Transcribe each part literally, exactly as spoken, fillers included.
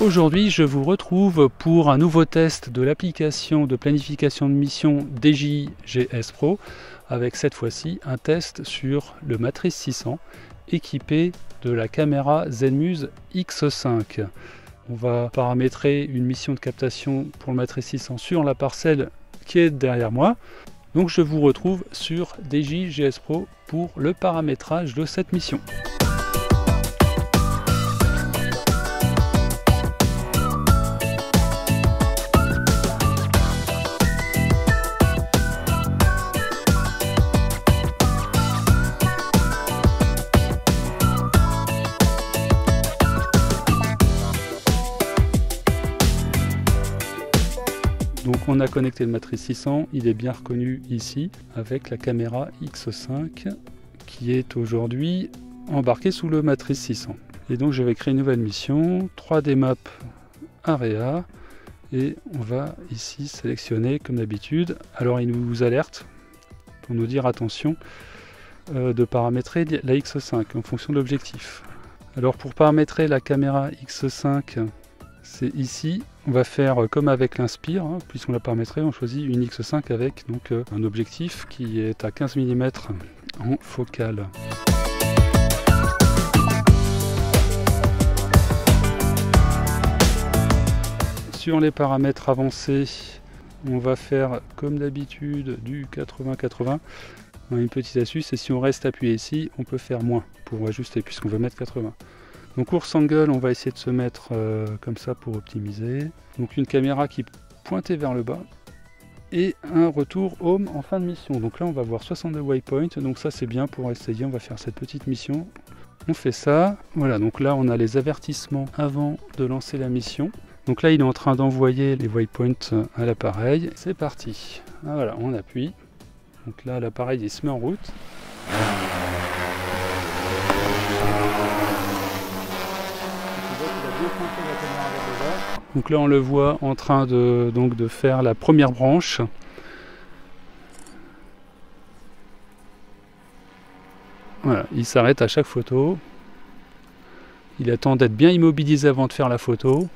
Aujourd'hui, je vous retrouve pour un nouveau test de l'application de planification de mission D J G S Pro, avec cette fois-ci un test sur le Matrice six cents équipé de la caméra Zenmuse X cinq. On va paramétrer une mission de captation pour le Matrice six cents sur la parcelle qui est derrière moi. Donc je vous retrouve sur D J G S Pro pour le paramétrage de cette mission. Donc on a connecté le Matrice six cents, il est bien reconnu ici avec la caméra X cinq qui est aujourd'hui embarquée sous le Matrice six cents. Et donc je vais créer une nouvelle mission, trois D Map Area, et on va ici sélectionner comme d'habitude. Alors il nous alerte pour nous dire attention euh, de paramétrer la X cinq en fonction de l'objectif. Alors pour paramétrer la caméra X cinq, c'est ici, on va faire comme avec l'Inspire, hein, puisqu'on l'a paramétré, on choisit une X cinq avec donc, euh, un objectif qui est à quinze millimètres en focale. Sur les paramètres avancés, on va faire comme d'habitude du quatre-vingts quatre-vingts. Une petite astuce, et si on reste appuyé ici, on peut faire moins pour ajuster, puisqu'on veut mettre quatre-vingts. Donc course angle, on va essayer de se mettre euh, comme ça pour optimiser. Donc une caméra qui pointait vers le bas et un retour home en fin de mission. Donc là on va voir soixante-deux waypoints, donc ça c'est bien pour essayer, on va faire cette petite mission. On fait ça, voilà, donc là on a les avertissements avant de lancer la mission. Donc là il est en train d'envoyer les waypoints à l'appareil. C'est parti, ah, voilà, on appuie. Donc là l'appareil il se met en route. Donc là on le voit en train de, donc, de faire la première branche. Voilà, il s'arrête à chaque photo. Il attend d'être bien immobilisé avant de faire la photo.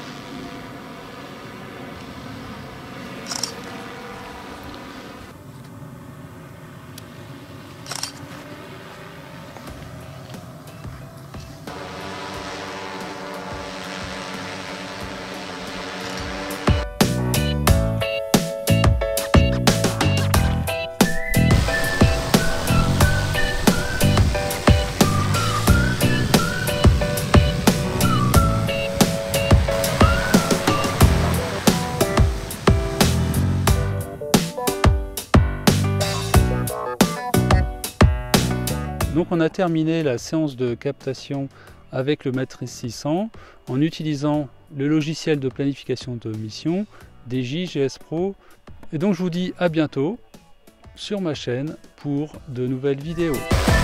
Donc on a terminé la séance de captation avec le Matrice six cents en utilisant le logiciel de planification de mission D J G S Pro. Et donc je vous dis à bientôt sur ma chaîne pour de nouvelles vidéos.